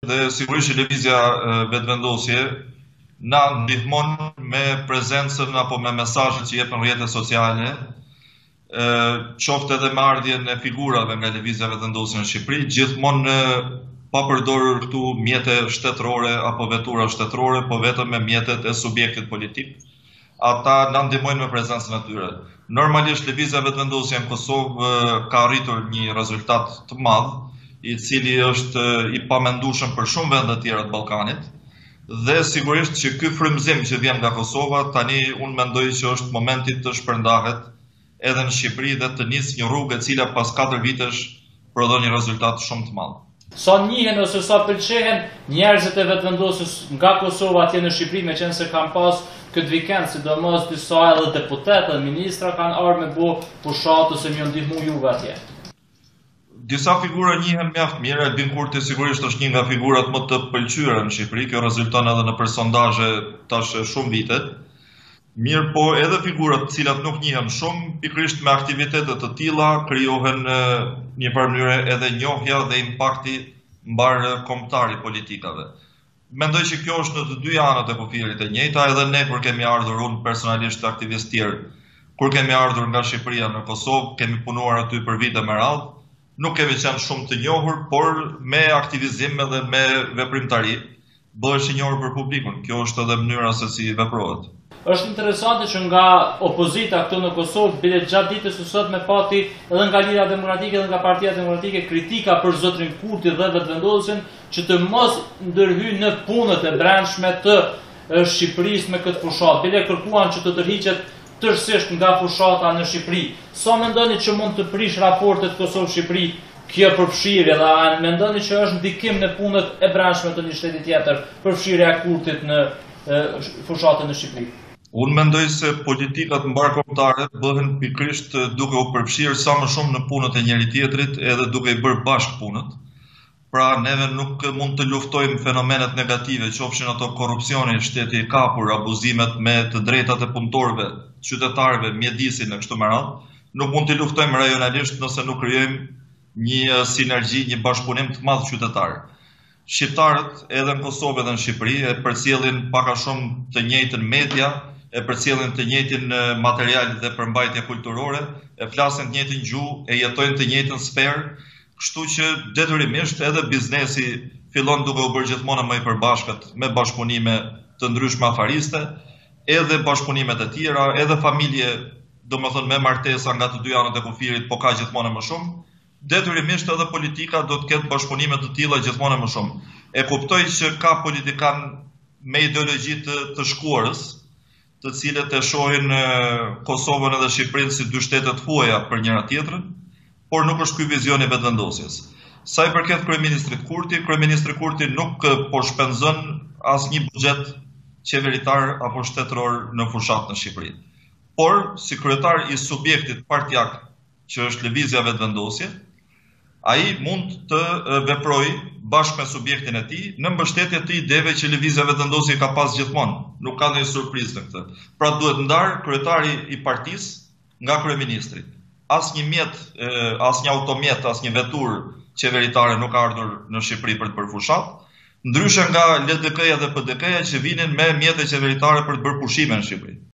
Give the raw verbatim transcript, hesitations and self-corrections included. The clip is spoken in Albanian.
Dhe sigurisht që lëvizja vetëvendosje na ndihmon me prezencën apo me mesazhet që jepen rrjetet sociale, qoftë edhe me ardhjen e figurave nga lëvizja vetëvendosje në Shqipëri, gjithmonë pa përdorur këtu mjete shtetërore apo vetura shtetërore, po vetëm me mjetet e subjektit politik. Ata na ndihmojnë me prezencën e tyre. Normalisht lëvizja vetëvendosje në Kosovë ka arritur një rezultat të madh, i cili është i pamendueshëm për shumë vende të tjera të Ballkanit, dhe sigurisht që ky frymëzim që vjen nga Kosova, tani unë mendoj që është momenti të shpërndahet edhe në Shqipëri dhe të nisë një rrugë e cila pas katër vitesh prodhon një rezultat shumë të madh. Sa njihen ose sa pëlqehen njerëzit e vetëvendosjes nga Kosova atje në Shqipëri, meqense se kanë pas këtë vikend, sidomos disa edhe deputetë, ministra kanë ardhur me bu pushat ose më ndihmu juve atje. Disa figura njihen mjaft mirë, Albin Kurti sigurisht është një nga figurat më të pëlqyera në Shqipëri, kjo rezulton edhe në persondazhe tash shumë vite. Mirë, po edhe figurat të cilat nuk njihen shumë, pikërisht me aktivitete të tilla krijohen në një farë mënyrë edhe njohja dhe impakti mbar kombëtar i politikave. Mendoj që kjo është në të dy anët e kufirit e njëjta, edhe ne kur kemi ardhur unë personalisht aktivist tjerë, kur kemi ardhur nga Shqipëria në Kosovë, kemi punuar aty për vite me radhë. Nuk kemi qenë shumë të njohur, por me aktivizim dhe me veprimtari bëhesh i njohur për publikun. Kjo është edhe mënyra se si veprohet. Është interesante që nga opozita këtu në Kosovë, bile gjatë ditës së sotme pati edhe nga Lidhja Demokratike dhe nga Partia Demokratike kritika për zotrin Kurti dhe vetëvendosjen që të mos ndërhyjë në punët e brendshme të Shqipërisë me këtë fushat. Bile kërkuan që të tërhiqet tërësisht nga fushata në Shqipëri. Sa mendoni që mund të prish raportet Kosovë-Shqipëri kjo përfshirje, dhe a mendoni që është ndikim në punët e brendshme të një shteti tjetër përfshirja e Kurtit në fushatën në Shqipëri? Unë mendoj se politikat mbarkombëtare bëhen pikërisht duke u përfshirë sa më shumë në punët e njëri tjetrit, edhe duke i bërë bashkë punët. Pra neve nuk mund të luftojmë fenomenet negative, qofshin ato korrupsioni, shteti i kapur, abuzimet me të drejtat e punëtorëve, qytetarëve, mjedisin e kështu me radhë. Nuk mund të luftojmë rajonalisht nëse nuk krijojmë një sinergji, një bashkëpunim të madh qytetar. Shqiptarët edhe në Kosovë edhe në Shqipëri e përcjellin pak a shumë të njëjtën media, e përcjellin të njëjtin material dhe përmbajtje kulturore, e flasin të njëjtin gjuhë, e jetojnë të njëjtën sferë. Kështu që detyrimisht edhe biznesi fillon duke u bërë gjithmonë më i përbashkët me bashkëpunime të ndryshme afariste, edhe bashkëpunimet e tjera, edhe familje, domethënë me martesa nga të dy anët e kufirit, po ka gjithmonë më shumë. Detyrimisht edhe politika do të ketë bashkëpunime të tilla gjithmonë më shumë. E kuptoj që ka politikan me ideologji të, të shkuarës, të cilët e shohin Kosovën edhe Shqipërinë si dy shtete të huaja për njëra tjetrën, por nuk është ky vizioni vetëvendosjes. Sa i përket kryeministrit Kurti, kryeministri Kurti nuk po shpenzon asnjë buxhet qeveritar apo shtetëror në fushat në Shqipëri. Por si kryetar i subjektit partijak që është lëvizja vetëvendosje, ai mund të veprojë bashkë me subjektin e tij në mbështetje të ideve që lëvizja vetëvendosje ka pas gjithmonë. Nuk ka ndonjë surprizë në këtë. Pra duhet ndar kryetari i partisë nga kryeministri. Asnjë mjet, asnjë automjet, asnjë veturë qeveritare nuk ka ardhur në Shqipëri për të bërë fushat, ndryshe nga L D K-ja dhe P D K-ja që vinin me mjete qeveritare për të bërë pushime në Shqipëri.